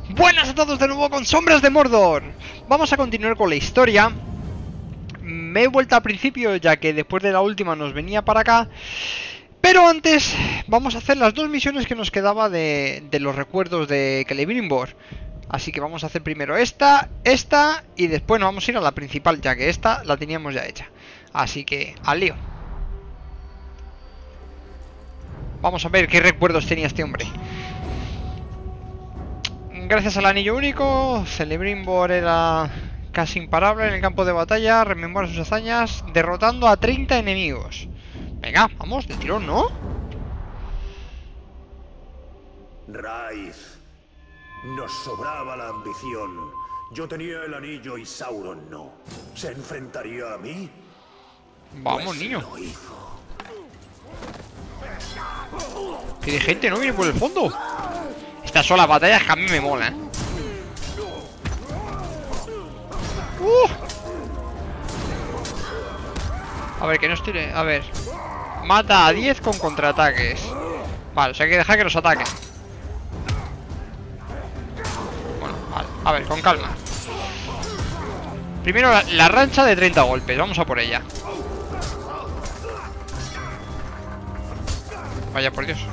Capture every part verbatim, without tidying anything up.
Buenas a todos de nuevo con Sombras de Mordor. Vamos a continuar con la historia. Me he vuelto al principio ya que después de la última nos venía para acá. Pero antes vamos a hacer las dos misiones que nos quedaba de, de los recuerdos de Celebrimbor. Así que vamos a hacer primero esta, esta y después nos vamos a ir a la principal, ya que esta la teníamos ya hecha. Así que al lío. Vamos a ver qué recuerdos tenía este hombre. Gracias al anillo único, Celebrimbor era casi imparable en el campo de batalla. Rememora sus hazañas derrotando a treinta enemigos. Venga, vamos, de tirón, ¿no? Raíz, nos sobraba la ambición. Yo tenía el anillo y Sauron no. ¿Se enfrentaría a mí? Vamos, pues niño. Lo hizo. Que de gente no viene por el fondo. Estas son las batallas que a mí me molan. Uh. A ver, que no estoy... A ver. Mata a diez con contraataques. Vale, o sea, hay que dejar que nos ataquen. Bueno, vale. A ver, con calma. Primero la, la rancha de treinta golpes. Vamos a por ella. Vaya por Dios.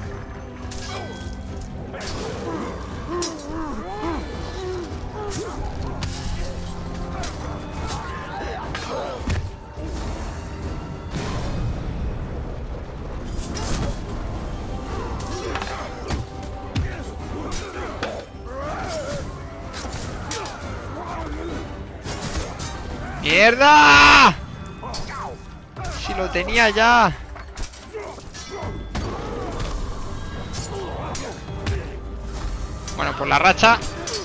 ¡Mierda! Si lo tenía ya. Bueno, pues la racha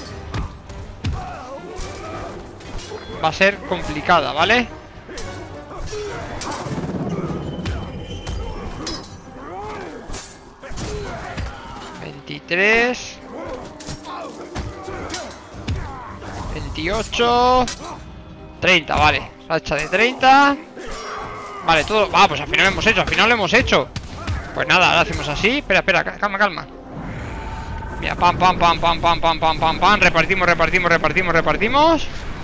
va a ser complicada, ¿vale? veintitrés veintiocho treinta, vale. Racha de treinta. Vale, todo... Ah, pues al final lo hemos hecho, al final lo hemos hecho. Pues nada, ahora hacemos así. Espera, espera, calma, calma. Mira, pam, pam, pam, pam, pam, pam, pam, pam, pam. Repartimos, repartimos, repartimos, repartimos.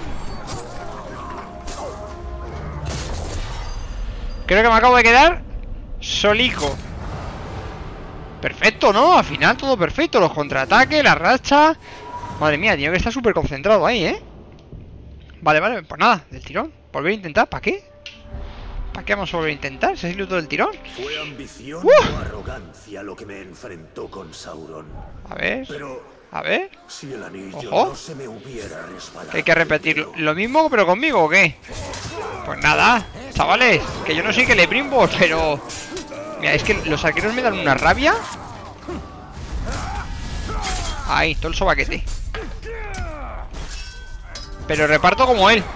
Creo que me acabo de quedar solico. Perfecto, ¿no? Al final todo perfecto. Los contraataques, la racha. Madre mía, tío, que está súper concentrado ahí, ¿eh? Vale, vale, pues nada, del tirón. Volver a intentar, ¿para qué? ¿Para qué vamos a volver a intentar? ¿Se ha sido todo el tirón? Fue ambición ¡Uh! o arrogancia lo que me enfrentó con Sauron. A ver, Pero a ver. si el anillo Ojo. no se me hubiera resbalado. ¿Que hay que repetir lo, lo mismo pero conmigo o qué? Pues nada, chavales, que yo no soy Celebrimbor, pero... Mira, es que los arqueros me dan una rabia. Ahí, todo el sobaquete. Pero reparto como él.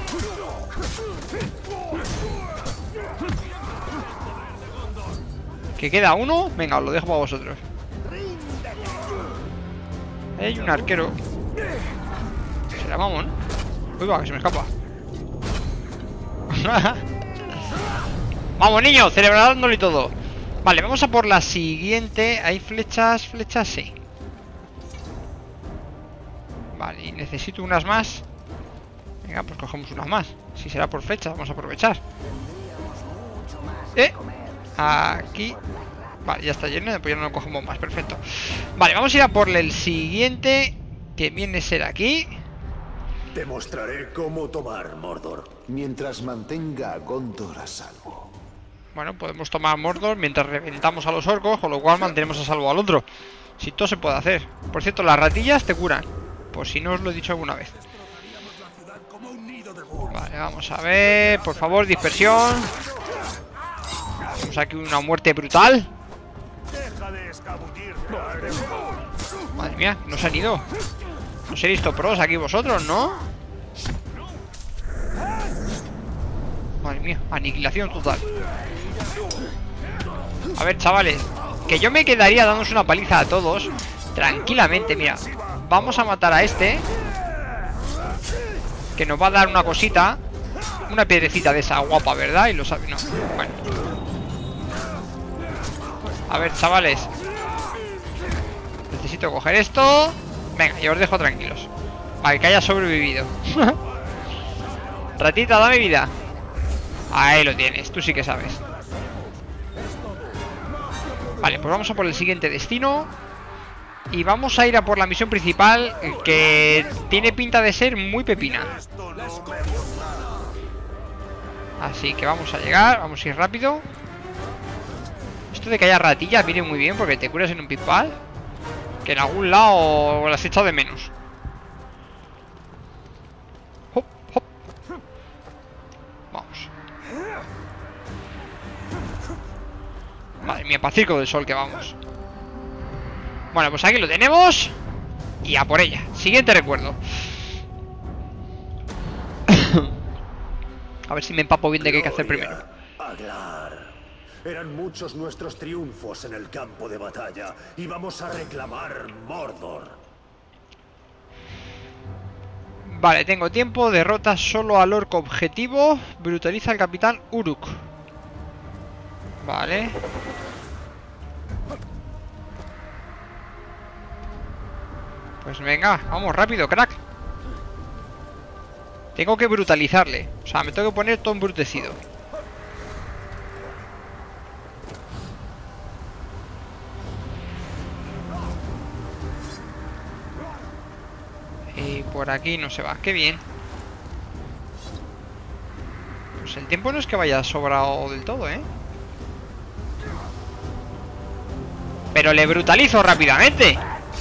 ¿Que queda uno? Venga, os lo dejo para vosotros. Hay un arquero. Será mamón. Uy, va, que se me escapa. Vamos, niños, celebrándolo y todo. Vale, vamos a por la siguiente. Hay flechas, flechas, sí. Vale, y necesito unas más. Venga, pues cogemos unas más. Si será por flecha, vamos a aprovechar. Eh, aquí. Vale, ya está lleno, después ya no lo cogemos más, perfecto. Vale, vamos a ir a por el siguiente, que viene a ser aquí. Te mostraré cómo tomar Mordor. Mientras mantenga a Gondor a salvo. Bueno, podemos tomar Mordor mientras reventamos a los orcos, con lo cual mantenemos a salvo al otro. Si todo se puede hacer. Por cierto, las ratillas te curan, por si no os lo he dicho alguna vez. Vale, vamos a ver. Por favor, dispersión. Tenemos aquí una muerte brutal. Madre mía, no se han ido. No seréis pros aquí vosotros, ¿no? Madre mía, aniquilación total. A ver, chavales, que yo me quedaría dándonos una paliza a todos tranquilamente, mira. Vamos a matar a este, que nos va a dar una cosita. Una piedrecita de esa guapa, ¿verdad? Y lo sabe, no. Bueno. A ver, chavales. Necesito coger esto. Venga, yo os dejo tranquilos. Vale, que haya sobrevivido. Ratita, dame vida. Ahí lo tienes, tú sí que sabes. Vale, pues vamos a por el siguiente destino. Y vamos a ir a por la misión principal, que tiene pinta de ser muy pepina. Así que vamos a llegar, vamos a ir rápido. Esto de que haya ratillas viene muy bien porque te curas en un pitfall, que en algún lado las he echado de menos. Hop, hop. Vamos. Madre mía, para Circo del Sol que vamos. Bueno, pues aquí lo tenemos. Y a por ella. Siguiente recuerdo. A ver si me empapo bien de qué hay que hacer primero. Aglar. Eran muchos nuestros triunfos en el campo de batalla. Y vamos a reclamar Mordor. Vale, tengo tiempo. Derrota solo al orco objetivo. Brutaliza al capitán Uruk. Vale. Pues venga, vamos rápido, crack. Tengo que brutalizarle. O sea, me tengo que poner todo embrutecido. Y por aquí no se va. Qué bien. Pues el tiempo no es que vaya sobrado del todo, ¿eh? Pero le brutalizo rápidamente.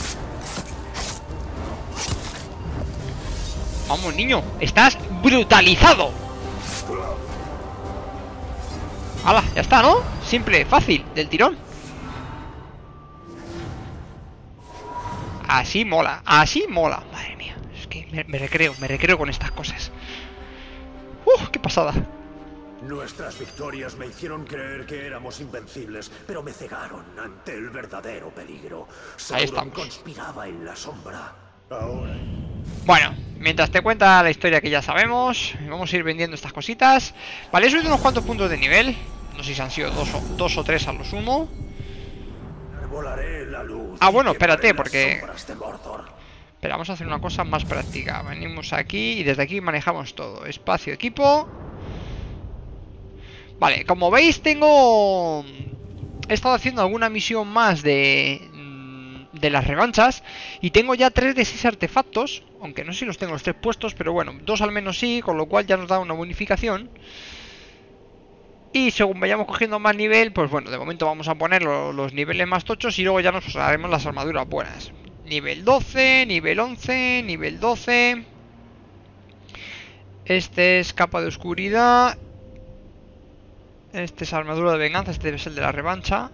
Vamos, niño, estás brutalizado. ¡Hala! Ya está, ¿no? Simple, fácil, del tirón. Así mola, así mola. Madre mía, es que me, me recreo, me recreo con estas cosas. ¡Uh! ¡Qué pasada! Nuestras victorias me hicieron creer que éramos invencibles, pero me cegaron ante el verdadero peligro. Ahí Sauron estamos. conspiraba en la sombra. Ahora... Bueno, mientras te cuenta la historia que ya sabemos, vamos a ir vendiendo estas cositas. Vale, he subido unos cuantos puntos de nivel. No sé si han sido dos o, dos o tres a lo sumo. Volaré la luz. Ah, bueno, y quemaré espérate, las porque... sombras de Mordor. Pero vamos a hacer una cosa más práctica. Venimos aquí y desde aquí manejamos todo. Espacio, equipo. Vale, como veis tengo... He estado haciendo alguna misión más de... de las revanchas. Y tengo ya tres de seis artefactos. Aunque no sé si los tengo los tres puestos, pero bueno, dos al menos sí, con lo cual ya nos da una bonificación. Y según vayamos cogiendo más nivel, pues bueno, de momento vamos a poner los, los niveles más tochos y luego ya nos haremos las armaduras buenas. Nivel doce, nivel once, nivel doce. Este es capa de oscuridad. Este es armadura de venganza, este debe ser el de la revancha.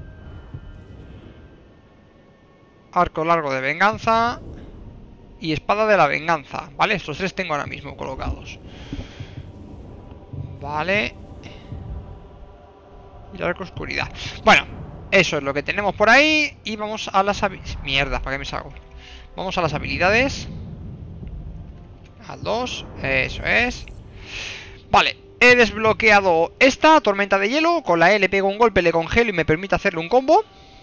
Arco largo de venganza. Y espada de la venganza, ¿vale? Estos tres tengo ahora mismo colocados. Vale. Y el arco oscuridad. Bueno, eso es lo que tenemos por ahí. Y vamos a las habilidades. Mierda, ¿para qué me salgo? Vamos a las habilidades. Al dos, eso es. Vale, he desbloqueado esta tormenta de hielo. Con la E le pego un golpe, le congelo y me permite hacerle un combo.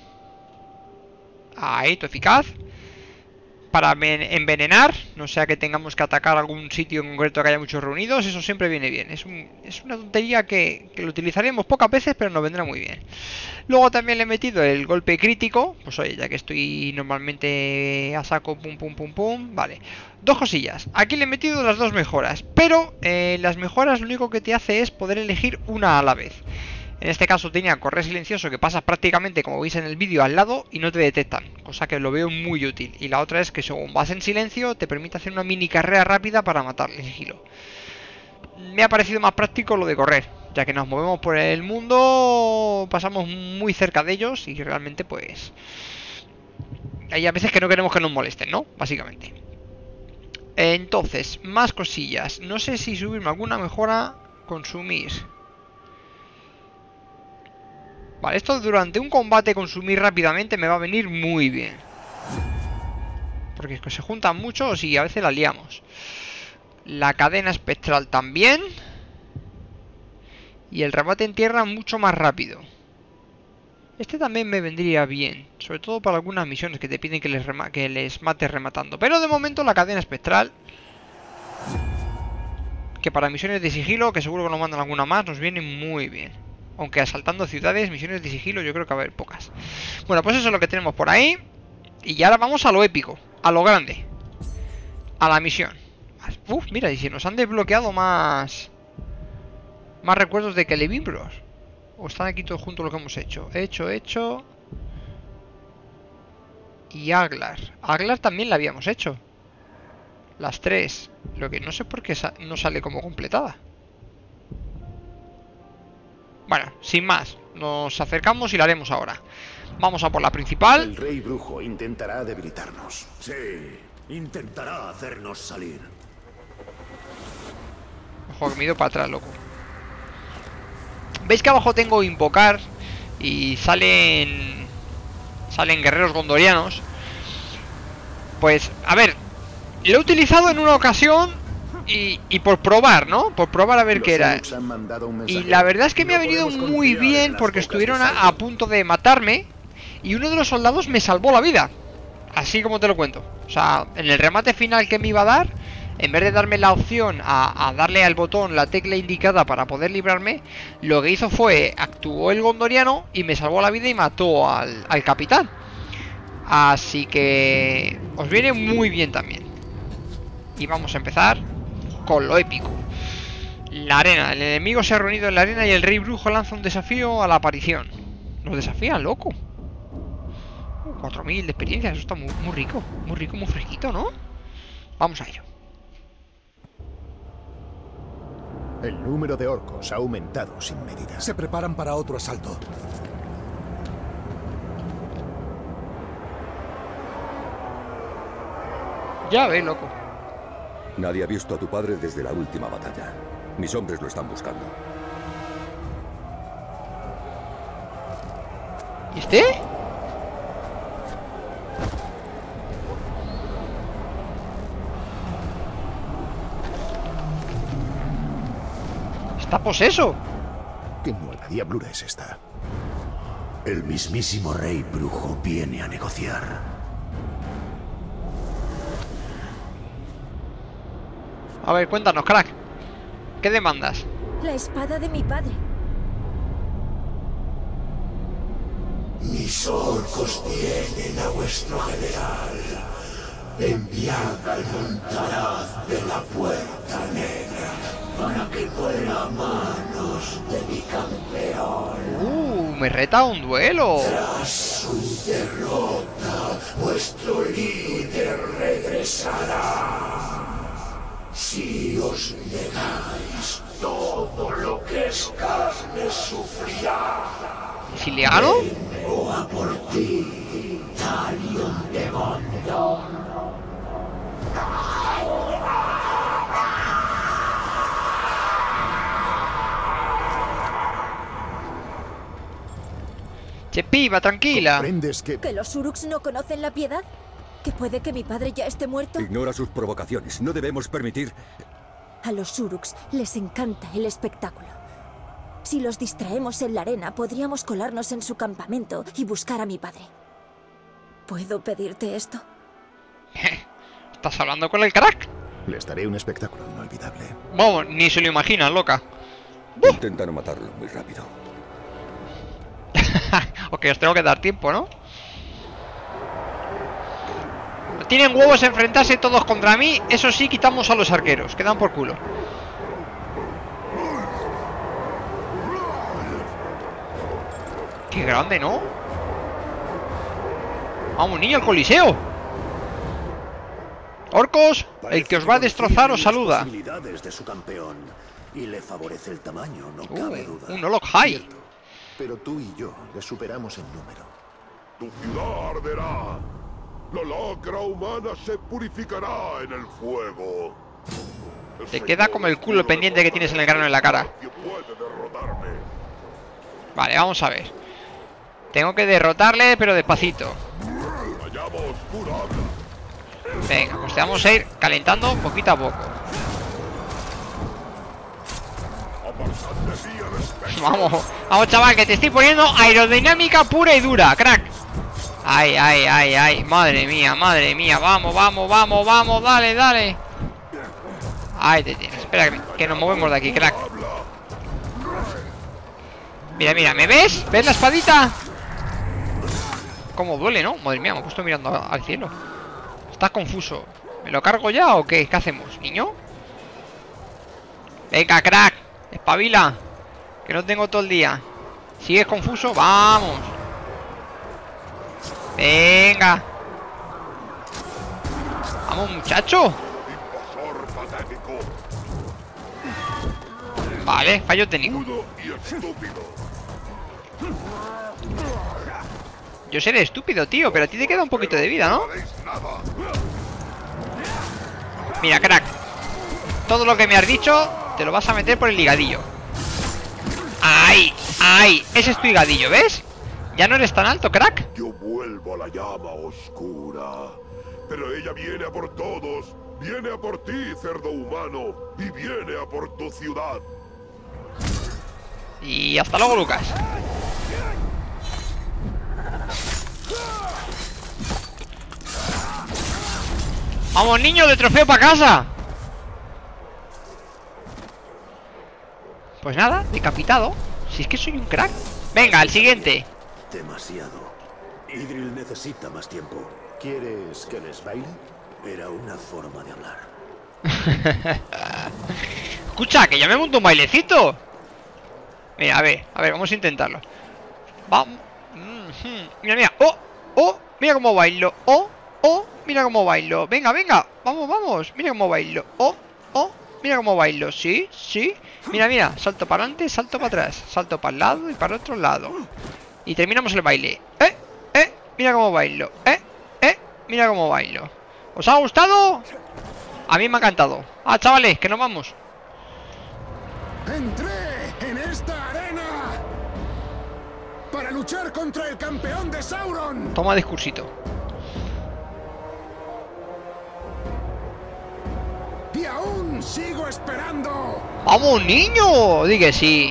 Ahí, todo eficaz. Para envenenar, no sea que tengamos que atacar algún sitio en concreto que haya muchos reunidos. Eso siempre viene bien. Es, un, es una tontería que, que lo utilizaremos pocas veces, pero nos vendrá muy bien. Luego también le he metido el golpe crítico. Pues oye, ya que estoy normalmente a saco, pum, pum, pum, pum. Vale, dos cosillas. Aquí le he metido las dos mejoras. Pero eh, las mejoras lo único que te hace es poder elegir una a la vez. En este caso tenía correr silencioso, que pasas prácticamente, como veis en el vídeo, al lado y no te detectan, cosa que lo veo muy útil. Y la otra es que según vas en silencio te permite hacer una mini carrera rápida para matarle sigilo. Me ha parecido más práctico lo de correr, ya que nos movemos por el mundo, pasamos muy cerca de ellos y realmente pues... hay a veces que no queremos que nos molesten, ¿no? Básicamente. Entonces, más cosillas. No sé si subirme alguna mejora, consumir... Vale, esto durante un combate consumir rápidamente me va a venir muy bien. Porque es que se juntan muchos y a veces la liamos. La cadena espectral también. Y el remate en tierra mucho más rápido. Este también me vendría bien, sobre todo para algunas misiones que te piden que les, rema que les mates rematando. Pero de momento la cadena espectral, que para misiones de sigilo, que seguro que nos mandan alguna más, nos viene muy bien. Aunque asaltando ciudades, misiones de sigilo, yo creo que va a haber pocas. Bueno, pues eso es lo que tenemos por ahí. Y ahora vamos a lo épico, a lo grande, a la misión. Uf, mira, y si nos han desbloqueado más Más recuerdos de Celebrimbor. O están aquí todos juntos lo que hemos hecho. Hecho, hecho. Y Aglar. Aglar también la habíamos hecho. Las tres. Lo que no sé por qué sa no sale como completada. Bueno, sin más. Nos acercamos y la haremos ahora. Vamos a por la principal. El rey brujo intentará debilitarnos. Sí, intentará hacernos salir. Ojo, que me he ido para atrás, loco. ¿Veis que abajo tengo invocar? Y salen... Salen guerreros gondorianos. Pues, a ver, lo he utilizado en una ocasión y, y por probar, ¿no? Por probar a ver qué era. Y la verdad es que me ha venido muy bien porque estuvieron a, a punto de matarme y uno de los soldados me salvó la vida. Así como te lo cuento. O sea, en el remate final que me iba a dar, en vez de darme la opción a, a darle al botón la tecla indicada para poder librarme, lo que hizo fue, actuó el gondoriano y me salvó la vida y mató al, al capitán. Así que os viene muy bien también. Y vamos a empezar con lo épico. La arena. El enemigo se ha reunido en la arena y el rey brujo lanza un desafío a la aparición. Nos desafían, loco. cuatro mil de experiencia, eso está muy, muy rico. Muy rico, muy fresquito, ¿no? Vamos a ello. El número de orcos ha aumentado sin medida. Se preparan para otro asalto. Ya ve, loco. Nadie ha visto a tu padre desde la última batalla. Mis hombres lo están buscando. ¿Y este? ¡Está poseso! ¿Qué nueva diablura es esta? El mismísimo rey brujo viene a negociar. A ver, cuéntanos, crack. ¿Qué demandas? La espada de mi padre. Mis orcos tienen a vuestro general. Enviad al Montaraz de la Puerta Negra para que muera a manos de mi campeón. Uh, me reta a un duelo. Tras su derrota, vuestro líder regresará. Si os negáis, todo lo que es carne sufrirá. ¿Y si le gano? Vengo a por ti, Talion de Gondor. Che, piba, tranquila. ¿Comprendes que... ¿Que los Uruks no conocen la piedad? ¿Que puede que mi padre ya esté muerto? Ignora sus provocaciones. No debemos permitir... A los Uruks les encanta el espectáculo. Si los distraemos en la arena, podríamos colarnos en su campamento y buscar a mi padre. ¿Puedo pedirte esto? ¿Estás hablando con el crack? Les daré un espectáculo inolvidable. Vamos, ni se lo imaginas, loca. Intenta no matarlo muy rápido. Ok, os tengo que dar tiempo, ¿no? Tienen huevos a enfrentarse todos contra mí. Eso sí, quitamos a los arqueros. Quedan por culo. Qué grande, ¿no? Vamos, niño, el coliseo. Orcos, el que os va a destrozar os saluda. Posibilidades de su campeón y le favorece el tamaño, no cabe duda. Uh, un Olok High. Pero tú y yo le superamos en número. Tu ciudad arderá. La lacra humana se purificará en el fuego. Te queda como el culo pendiente que tienes en el grano en la cara. Vale, vamos a ver. Tengo que derrotarle, pero despacito. Venga, pues te vamos a ir calentando poquito a poco. Vamos, vamos chaval, que te estoy poniendo aerodinámica pura y dura, crack. Ay, ay, ay, ay, madre mía, madre mía. Vamos, vamos, vamos, vamos, dale, dale. Ahí te tienes, espera que, que nos movemos de aquí, crack. Mira, mira, ¿me ves? ¿Ves la espadita? Cómo duele, ¿no? Madre mía, me he puesto mirando al cielo. Estás confuso. ¿Me lo cargo ya o qué? ¿Qué hacemos, niño? Venga, crack, espabila, que no tengo todo el día. ¿Sigues confuso? Vamos. Venga. Vamos, muchacho. Vale, fallo técnico. Yo seré estúpido, tío, pero a ti te queda un poquito de vida, ¿no? Mira, crack, todo lo que me has dicho te lo vas a meter por el higadillo. ¡Ay! ¡Ay! Ese es tu higadillo, ¿ves? Ya no eres tan alto, crack. Yo vuelvo a la llama oscura, pero ella viene a por todos. Viene a por ti, cerdo humano, y viene a por tu ciudad. Y hasta luego, Lucas. ¡Vamos, niño, de trofeo para casa! Pues nada, decapitado. Si es que soy un crack. Venga, el siguiente. Demasiado. Idril necesita más tiempo. ¿Quieres que les baile? Era una forma de hablar. Escucha, que ya me monto un bailecito. Mira, a ver, a ver, vamos a intentarlo. Vamos. Mm-hmm. Mira, mira. Oh, oh, mira cómo bailo. Oh, oh, mira cómo bailo. Venga, venga, vamos, vamos. Mira cómo bailo. Oh, oh, mira cómo bailo. Sí, sí. Mira, mira, salto para adelante, salto para atrás, salto para el lado y para otro lado. Y terminamos el baile. Eh, eh, mira cómo bailo. Eh, eh, mira cómo bailo. ¿Os ha gustado? A mí me ha encantado. Ah, chavales, que nos vamos. Entré en esta arena para luchar contra el campeón de Sauron. Toma discursito. Y aún sigo esperando. ¡Vamos, niño! Di que sí.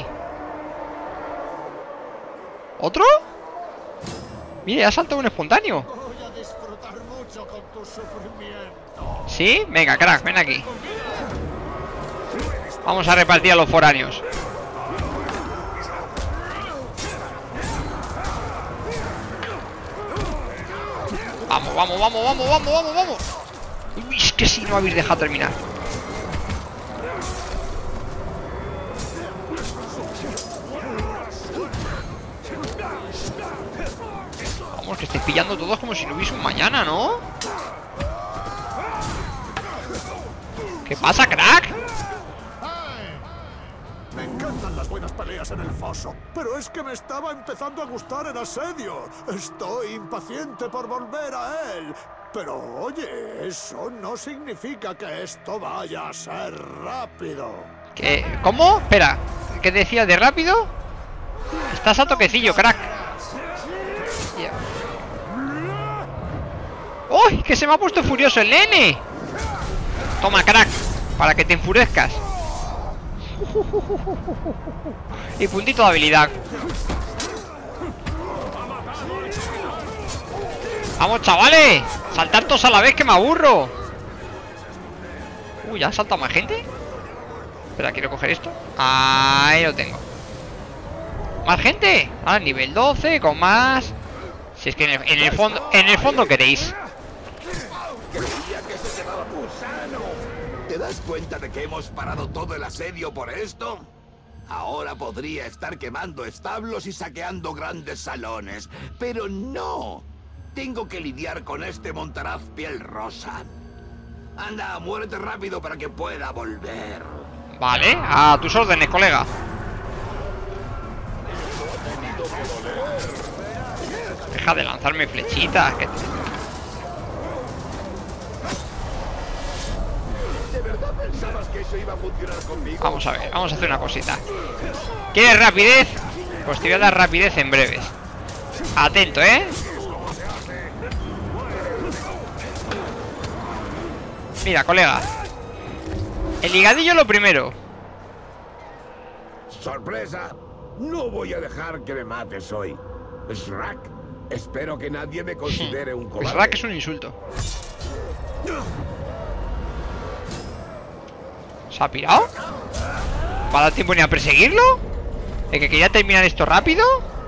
¿Otro? Mira, ya ha saltado un espontáneo. Voy a disfrutar mucho con tu sufrimiento. ¿Sí? Venga, crack, ven aquí. Vamos a repartir a los foráneos. Vamos, vamos, vamos, vamos, vamos, vamos, vamos. Uy, es que si no habéis dejado terminar. Vamos, que estéis pillando todos como si no hubiese un mañana, ¿no? ¿Qué pasa, crack? Me encantan las buenas peleas en el foso, pero es que me estaba empezando a gustar el asedio. Estoy impaciente por volver a él. Pero oye, eso no significa que esto vaya a ser rápido. ¿Qué? ¿Cómo? Espera, ¿qué decías de rápido? Estás a toquecillo, crack. Yeah. ¡Uy! Que se me ha puesto furioso el nene. Toma, crack, para que te enfurezcas. Y puntito de habilidad. Vamos, chavales, saltar todos a la vez, que me aburro. Uy, ¿ya ha saltado más gente? Espera, quiero coger esto. Ahí lo tengo. ¿Más gente? Ah, nivel doce, con más. Si es que en el, en el fondo, en el fondo queréis. ¿Te das cuenta de que hemos parado todo el asedio por esto? Ahora podría estar quemando establos y saqueando grandes salones, pero no. Tengo que lidiar con este montaraz piel rosa. Anda, muérete rápido para que pueda volver. Vale, a tus órdenes, colega. Deja de lanzarme flechitas, que... ¿De verdad pensabas que eso iba a funcionar conmigo? Vamos a ver, vamos a hacer una cosita. ¿Quieres rapidez? Pues te voy a dar rapidez en breves. Atento, ¿eh? Mira, colega, el higadillo lo primero. ¿Sorpresa? No voy a dejar que me mates hoy. Shrek, espero que nadie me considere un cobarde. Shrek es un insulto. ¿Se ha pirado? ¿Va a dar tiempo ni a perseguirlo? ¿El que quería terminar esto rápido?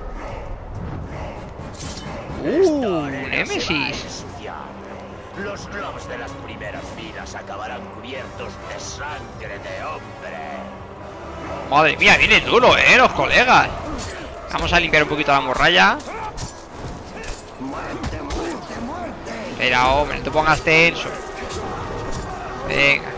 Uh, Némesis. Los globos de las primeras filas acabarán cubiertos de sangre de hombre. Madre mía, viene duro, eh, los colegas. Vamos a limpiar un poquito la morralla. Espera, hombre, no te pongas tenso. Venga.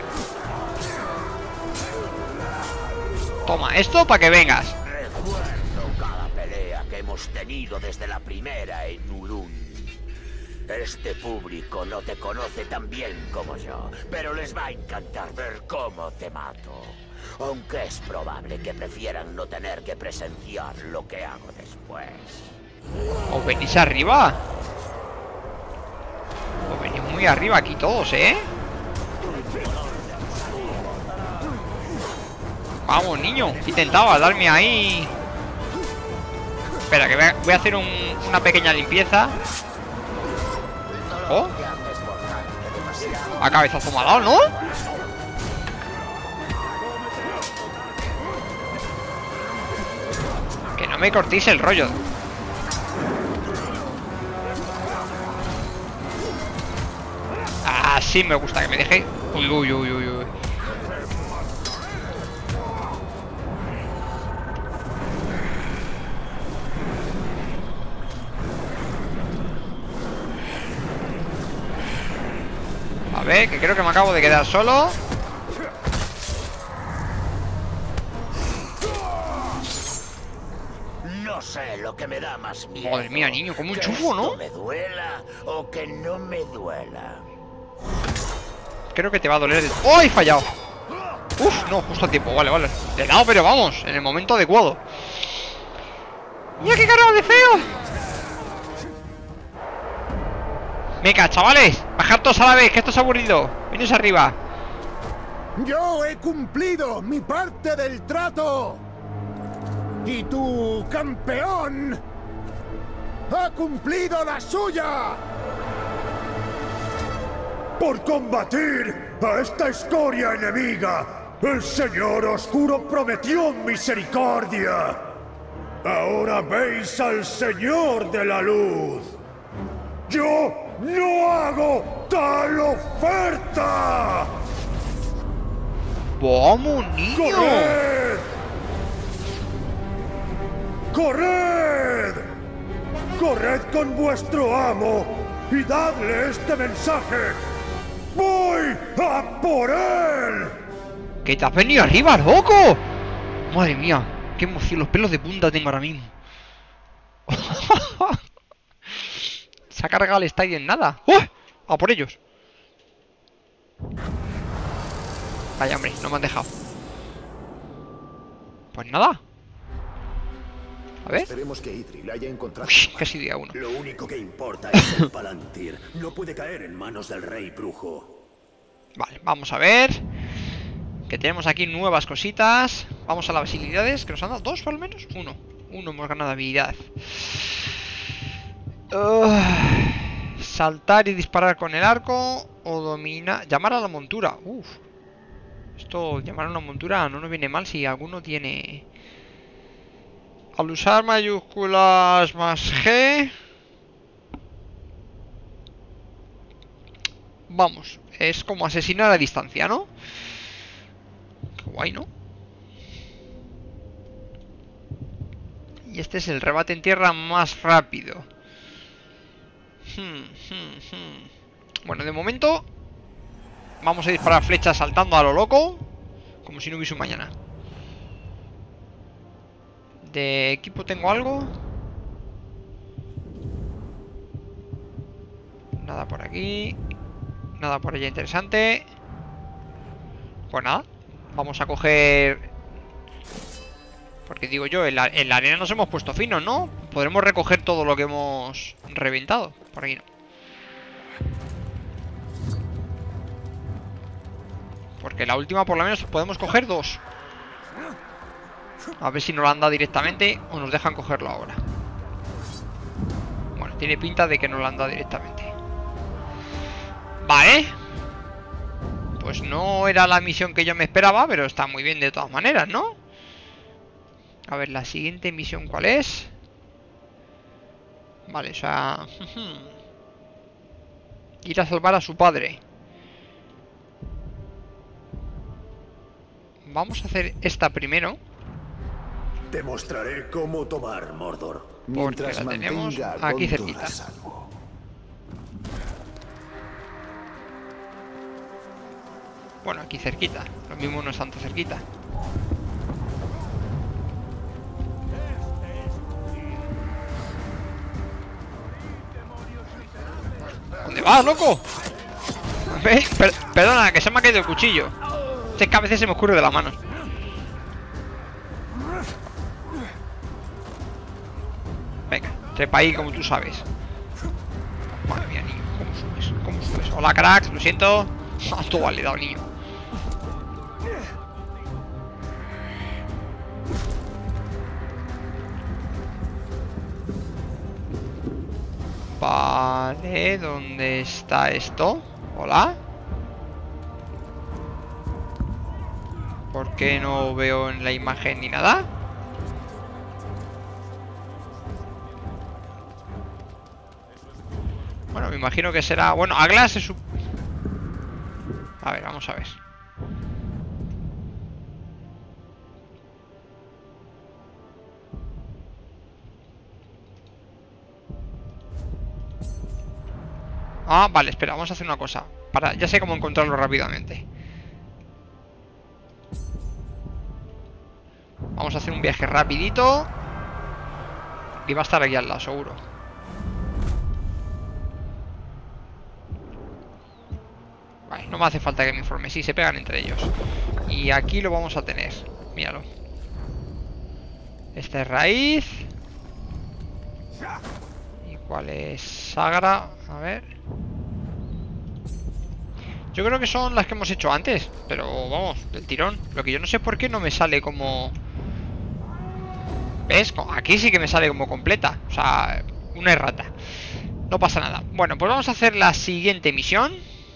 Toma, esto para que vengas. Recuerdo cada pelea que hemos tenido desde la primera en Urun. Este público no te conoce tan bien como yo, pero les va a encantar ver cómo te mato. Aunque es probable que prefieran no tener que presenciar lo que hago después. ¿Os venís arriba? Os venís muy arriba aquí todos, ¿eh? Vamos, niño. Intentaba darme ahí. Espera, que voy a hacer un, una pequeña limpieza. ¿Oh? A cabezazo malado, ¿no? Que no me cortéis el rollo. Así me gusta que me deje. Uy, uy, uy, uy, uy. A ver, que creo que me acabo de quedar solo. No sé lo que me da más miedo. Madre mía, niño, como un que chufo, ¿no? esto me duela o que no me duela. Creo que te va a doler. ¡Oh, he fallado! Uf, no, justo a tiempo, vale, vale. De lado, pero vamos, en el momento adecuado. ¡Mira qué cara de feo! Venga, chavales, bajad todos a la vez, que esto es aburrido. Venís arriba. Yo he cumplido mi parte del trato. Y tu campeón ha cumplido la suya. Por combatir a esta escoria enemiga, el Señor Oscuro prometió misericordia. Ahora veis al Señor de la Luz. ¡Yo no hago tal oferta! ¡Vamos, niño! ¡Corred! ¡Corred! ¡Corred con vuestro amo y dadle este mensaje! ¡Voy a por él! ¡Que te has venido arriba, loco! Madre mía, qué emoción, los pelos de punta tengo ahora mismo. Se ha cargado el estadio en nada. ¡Uh! ¡A por ellos! Vaya, hombre, no me han dejado. Pues nada. A ver. Esperemos que Idril haya encontrado. Uy, casi día uno. Lo único que importa es el Palantir. No puede caer en manos del rey brujo. Vale, vamos a ver. Que tenemos aquí nuevas cositas. Vamos a las habilidades. Que nos han dado dos por lo menos. Uno. Uno hemos ganado habilidad. Uh, saltar y disparar con el arco. O dominar. Llamar a la montura. Uf. Esto, llamar a una montura no nos viene mal si alguno tiene. Al usar mayúsculas más G. Vamos, es como asesinar a distancia, ¿no? Qué guay, ¿no? Y este es el rebate en tierra más rápido. Hmm, hmm, hmm. Bueno, de momento vamos a disparar flechas saltando a lo loco, como si no hubiese un mañana. ¿De equipo tengo algo? Nada por aquí. Nada por allá interesante. Pues nada, vamos a coger. Porque digo yo, en la, en la arena nos hemos puesto finos, ¿no? Podremos recoger todo lo que hemos reventado. Por aquí no. Porque la última por lo menos podemos coger dos. A ver si nos lo han dado directamente o nos dejan cogerlo ahora. Bueno, tiene pinta de que nos lo han dado directamente. Vale. Pues no era la misión que yo me esperaba, pero está muy bien de todas maneras, ¿no? A ver, la siguiente misión, ¿cuál es? Vale, o sea... ir a salvar a su padre. Vamos a hacer esta primero. Te mostraré cómo tomar Mordor. Porque la tenemos aquí cerquita. Bueno, aquí cerquita. Lo mismo no es tanto cerquita. ¿Dónde vas, loco? ¿Ves? Per perdona, que se me ha caído el cuchillo. Es que a veces se me ocurre de las manos. Venga, trepa ahí como tú sabes. Madre mía, niño, ¿cómo subes? ¿Cómo subes? Hola, cracks, lo siento. A todo vale dado, niño. Vale, ¿dónde está esto? Hola. ¿Por qué no veo en la imagen ni nada? Bueno, me imagino que será... Bueno, Aglas es su... A ver, vamos a ver. Ah, vale, espera, vamos a hacer una cosa. Para, ya sé cómo encontrarlo rápidamente. Vamos a hacer un viaje rapidito. Y va a estar aquí al lado, seguro. Vale, no me hace falta que me informe. Sí, se pegan entre ellos. Y aquí lo vamos a tener. Míralo. Esta es raíz. ¿Y cuál es sagra? A ver. Yo creo que son las que hemos hecho antes. Pero vamos, del tirón. Lo que yo no sé por qué no me sale como... ¿Ves? Aquí sí que me sale como completa. O sea, una errata. No pasa nada. Bueno, pues vamos a hacer la siguiente misión.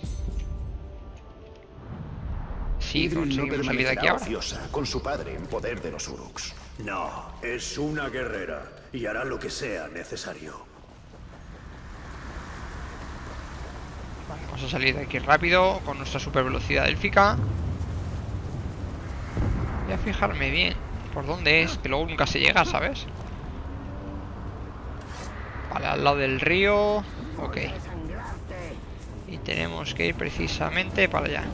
Sí, conseguimos salir de aquí ahora. Ociosa, con su padre en poder de los Uruks. No, es una guerrera y hará lo que sea necesario. Vale, vamos a salir de aquí rápido con nuestra super velocidad élfica. Voy a fijarme bien por dónde es, que luego nunca se llega, ¿sabes? Vale, al lado del río. Ok. Y tenemos que ir precisamente para allá.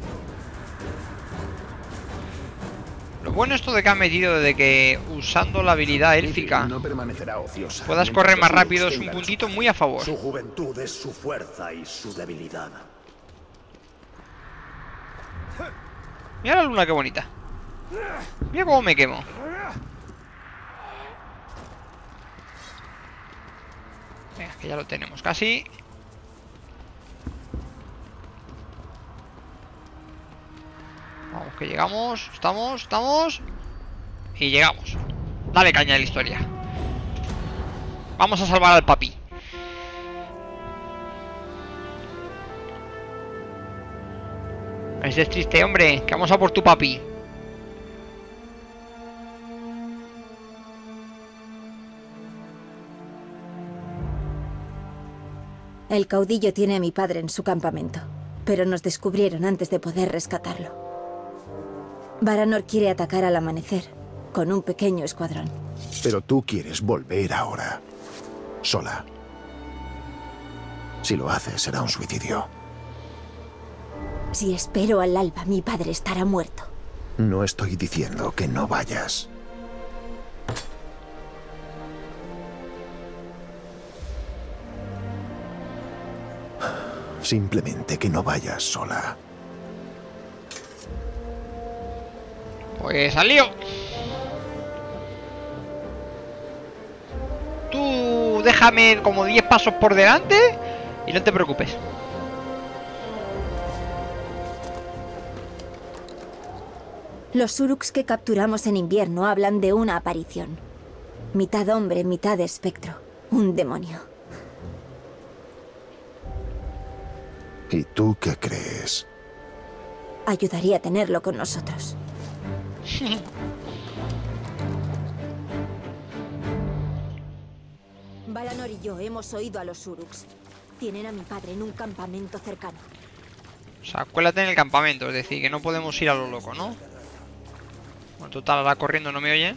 Lo bueno esto de que han metido de que usando la habilidad élfica no permanecerá ociosa, puedas correr más rápido es un puntito muy a favor. Su juventud es su fuerza y su debilidad. Mira la luna, qué bonita. Mira cómo me quemo. Venga, que ya lo tenemos casi. Vamos, que llegamos. Estamos, estamos. Y llegamos. Dale caña a la historia. Vamos a salvar al papi. Estés triste, hombre. Que vamos a por tu papi. El caudillo tiene a mi padre en su campamento, pero nos descubrieron antes de poder rescatarlo. Varanor quiere atacar al amanecer, con un pequeño escuadrón. Pero tú quieres volver ahora, sola. Si lo haces, será un suicidio. Si espero al alba, mi padre estará muerto. No estoy diciendo que no vayas. Simplemente que no vayas sola. Pues al lío. Tú déjame como diez pasos por delante y no te preocupes. Los Uruks que capturamos en invierno hablan de una aparición. Mitad hombre, mitad espectro. Un demonio. ¿Y tú qué crees? Ayudaría a tenerlo con nosotros. Valanor y yo hemos oído a los Uruks. Tienen a mi padre en un campamento cercano. O sea, cuélate en el campamento, es decir, que no podemos ir a lo loco, ¿no? Bueno, total, ahora corriendo no me oye.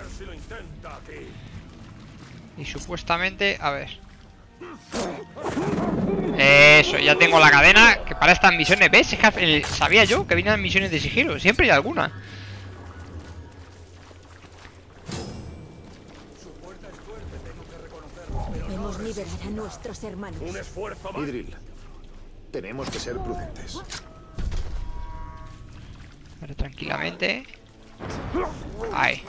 Y supuestamente, a ver. Eso, ya tengo la cadena que para estas misiones, ¿ves? Es que el, sabía yo que venían misiones de sigilo, siempre hay alguna. Debemos liberar a nuestros hermanos. Un esfuerzo más. Idril, tenemos que ser prudentes. Pero tranquilamente. Ahí.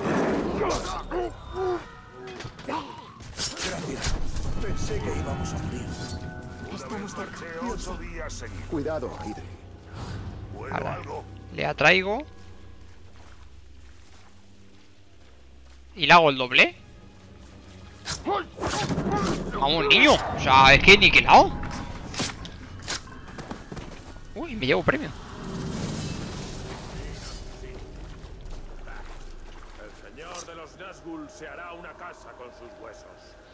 Gracias. Pensé que íbamos a morir. Estamos cerca. Ocho días seguidos. Cuidado, Idril. ¿Puedo Ahora, algo? le atraigo. Y le hago el doble. Vamos, niño. O sea, es que niquelado. Uy, me llevo premio. El señor de los Nazgûl se hará una casa con sus huesos.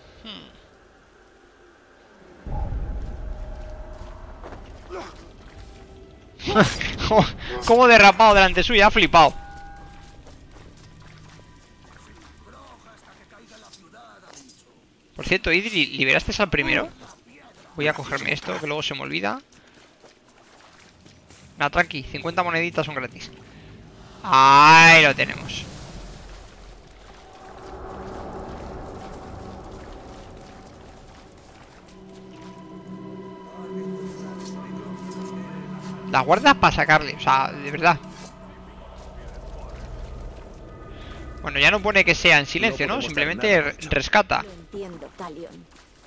Como derrapado delante suya, ha flipado. Por cierto, Idril, ¿liberaste al primero? Voy a cogerme esto, que luego se me olvida. Nada, tranqui, cincuenta moneditas son gratis. Ahí lo tenemos. Las guardas para sacarle, o sea, de verdad. Bueno, ya no pone que sea en silencio, ¿no? Simplemente rescata. Lo entiendo, Talion.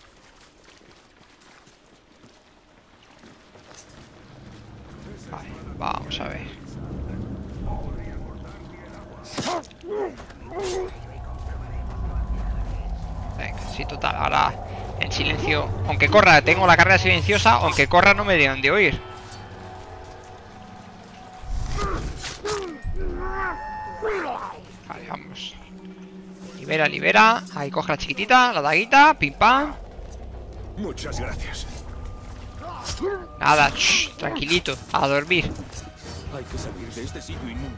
Vale, vamos a ver. Venga, sí, total, ahora en silencio. Aunque corra, tengo la carrera silenciosa. Aunque corra no me deben de oír. Vale, vamos. Libera, libera. Ahí coge la chiquitita, la daguita, pim pam. Muchas gracias. Nada, shh, tranquilito, a dormir. Hay que salir de este sitio inmundo.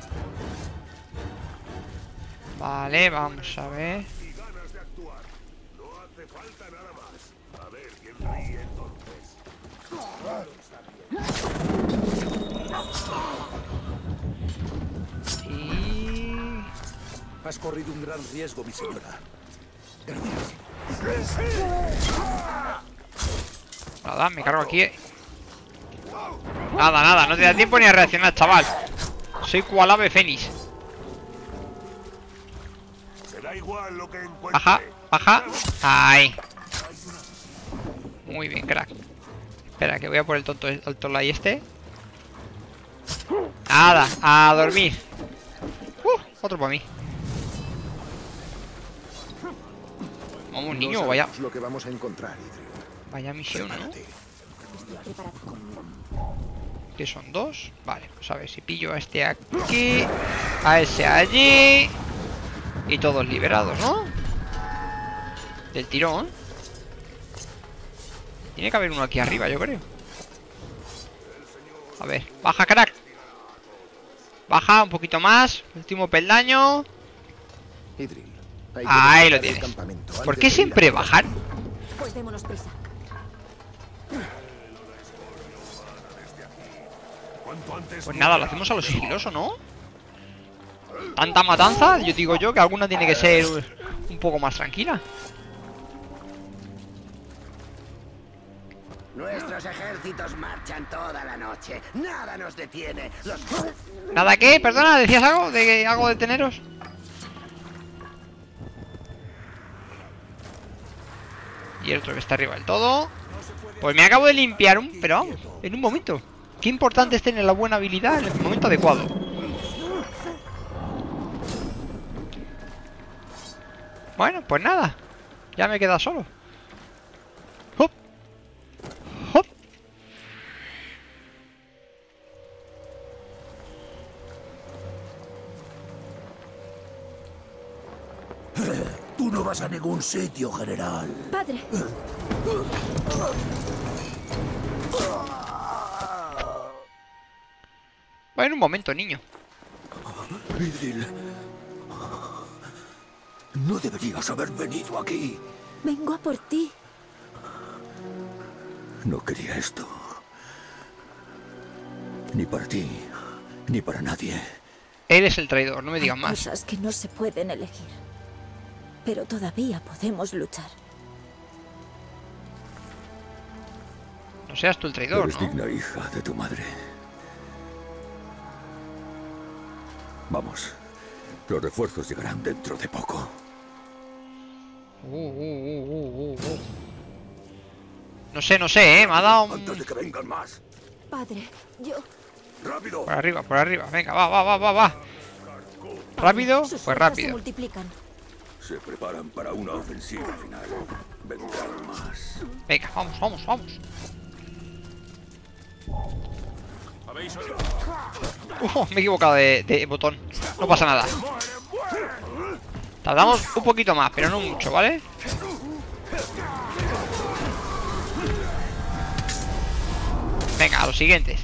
Vale, vamos a ver. Y ganas de actuar. No hace falta nada más. A ver quién ríe entonces. Y... Has corrido un gran riesgo, mi señora. Nada, me cargo aquí. Nada, nada, no te da tiempo ni a reaccionar, chaval. Soy cual ave fénix. Será igual lo que encuentre. Baja, baja. Ahí. Muy bien, crack. Espera, que voy a por el tonto, el tolai este. Nada, a dormir. Uh, otro para mí. Vamos, niño, No vaya. sabemos lo que vamos a encontrar, Idril. Vaya misión, ¿no? Prepárate. Estoy preparada. Que son dos. Vale, pues a ver si pillo a este aquí, a ese allí. Y todos liberados, ¿no? Del tirón. Tiene que haber uno aquí arriba, yo creo. A ver, baja, crack. Baja un poquito más. Último peldaño. Idril, hay que Ahí lo dejar el tienes. campamento ¿Por antes qué de ir siempre a- bajan? Pues démonos prisa. Cuanto antes Pues nada, lo hacemos a lo sigiloso, ¿no? Tanta matanza, yo digo yo que alguna tiene que ser un poco más tranquila. Nuestros ejércitos marchan toda la noche. Nada nos detiene. Los... ¿Nada qué? Perdona, ¿decías algo? ¿De algo de teneros? Y el otro que está arriba del todo. Pues me acabo de limpiar un... Pero vamos, en un momento. Qué importante es tener la buena habilidad en el momento adecuado. Bueno, pues nada. Ya me queda solo. ¡Hop! ¡Hop! Tú no vas a ningún sitio, general. Padre. Va en un momento, niño. Idil. No deberías haber venido aquí. Vengo a por ti. No quería esto. Ni para ti, ni para nadie. Eres el traidor, no me digas Hay más. cosas que no se pueden elegir. Pero todavía podemos luchar. No seas tú el traidor, Eres ¿no? digna hija de tu madre. Vamos. Los refuerzos llegarán dentro de poco. Uh, uh, uh, uh, uh, uh. No sé, no sé, ¿eh? Me ha dado un... Antes de que vengan más. Padre, yo... ¡Rápido! Por arriba, por arriba. Venga, va, va, va, va, va. ¿Rápido? Sus Pues fuerzas se rápido. multiplican. Se preparan para una ofensiva final. Vendrán más. Venga, vamos, vamos, vamos. Uh, me he equivocado de, de botón. No pasa nada. Tardamos un poquito más, pero no mucho, ¿vale? Venga, a los siguientes.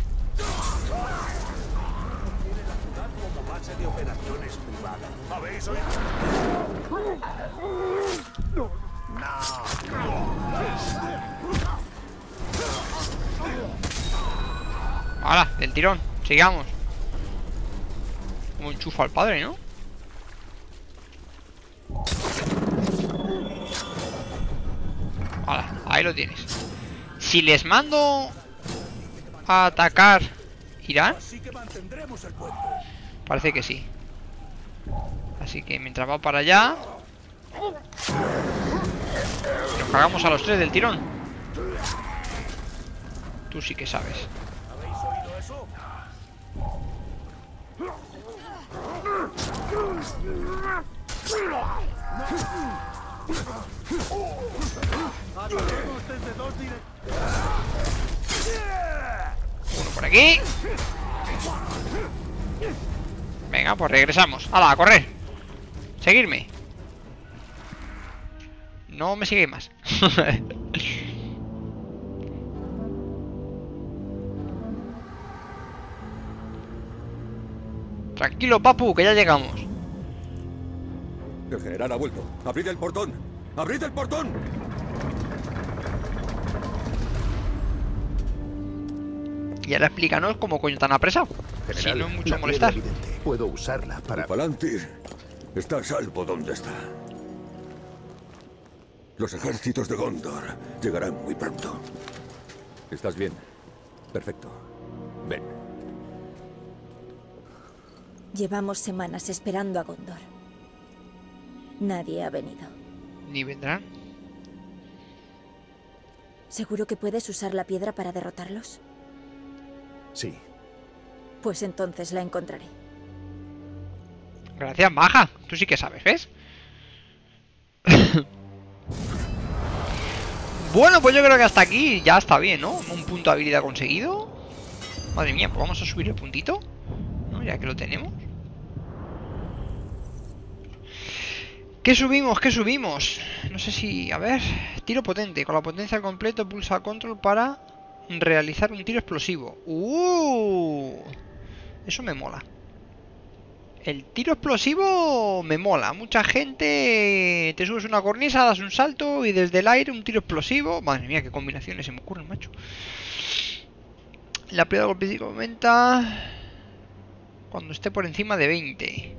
Ahora, del tirón, sigamos. Como enchufa al padre, ¿no? Ahora, ahí lo tienes. Si les mando a atacar, ¿irán? Parece que sí. Así que mientras va para allá, nos cagamos a los tres del tirón. Tú sí que sabes. Uno por aquí. Venga, pues regresamos. ¡Hala, a correr! Seguirme. No me sigue más. Tranquilo, papu, que ya llegamos. El general ha vuelto. ¡Abrid el portón! ¡Abrid el portón! Y ahora explícanos cómo coño tan apresado. Si no es mucho molestar. Puedo usarla para... Palantir está a salvo donde está. Los ejércitos de Gondor llegarán muy pronto. ¿Estás bien? Perfecto. Ven. Llevamos semanas esperando a Gondor. Nadie ha venido. Ni vendrán. ¿Seguro que puedes usar la piedra para derrotarlos? Sí. Pues entonces la encontraré. Gracias, maja. Tú sí que sabes, ¿ves? Bueno, pues yo creo que hasta aquí ya está bien, ¿no? Un punto de habilidad conseguido. Madre mía, pues vamos a subir el puntito, ¿no? Ya que lo tenemos. ¿Qué subimos? ¿Qué subimos? No sé si... A ver... Tiro potente. Con la potencia al completo pulsa control para realizar un tiro explosivo. ¡Uh! Eso me mola. El tiro explosivo me mola. Mucha gente... Te subes una cornisa, das un salto y desde el aire un tiro explosivo. Madre mía, qué combinaciones se me ocurren, macho. La prioridad de golpe físico aumenta cuando esté por encima de veinte.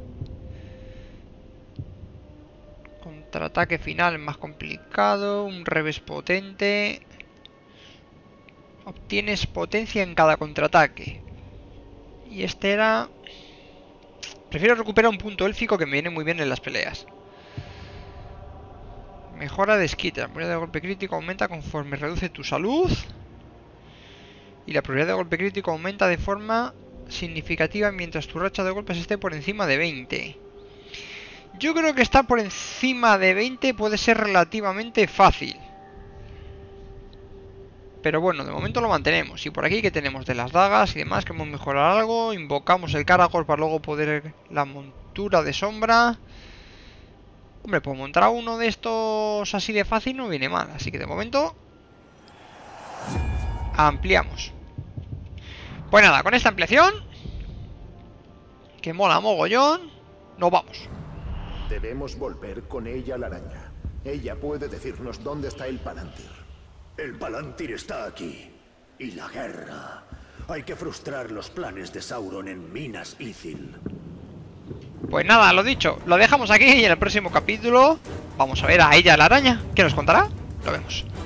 Contraataque final es más complicado. Un revés potente. Obtienes potencia en cada contraataque. Y este era... Prefiero recuperar un punto élfico que me viene muy bien en las peleas. Mejora de esquite. La probabilidad de golpe crítico aumenta conforme reduce tu salud. Y la probabilidad de golpe crítico aumenta de forma significativa mientras tu racha de golpes esté por encima de veinte. Yo creo que estar por encima de veinte puede ser relativamente fácil. Pero bueno, de momento lo mantenemos. Y por aquí que tenemos de las dagas y demás, queremos mejorar algo. Invocamos el Caragor para luego poder la montura de sombra. Hombre, pues montar a uno de estos así de fácil no viene mal. Así que de momento ampliamos. Pues nada, con esta ampliación, que mola mogollón, nos vamos. Debemos volver con ella a la araña. Ella puede decirnos dónde está el Palantir. El Palantir está aquí. Y la guerra. Hay que frustrar los planes de Sauron en Minas Ithil. Pues nada, lo dicho, lo dejamos aquí y en el próximo capítulo vamos a ver a ella la araña. ¿Qué nos contará? Lo vemos.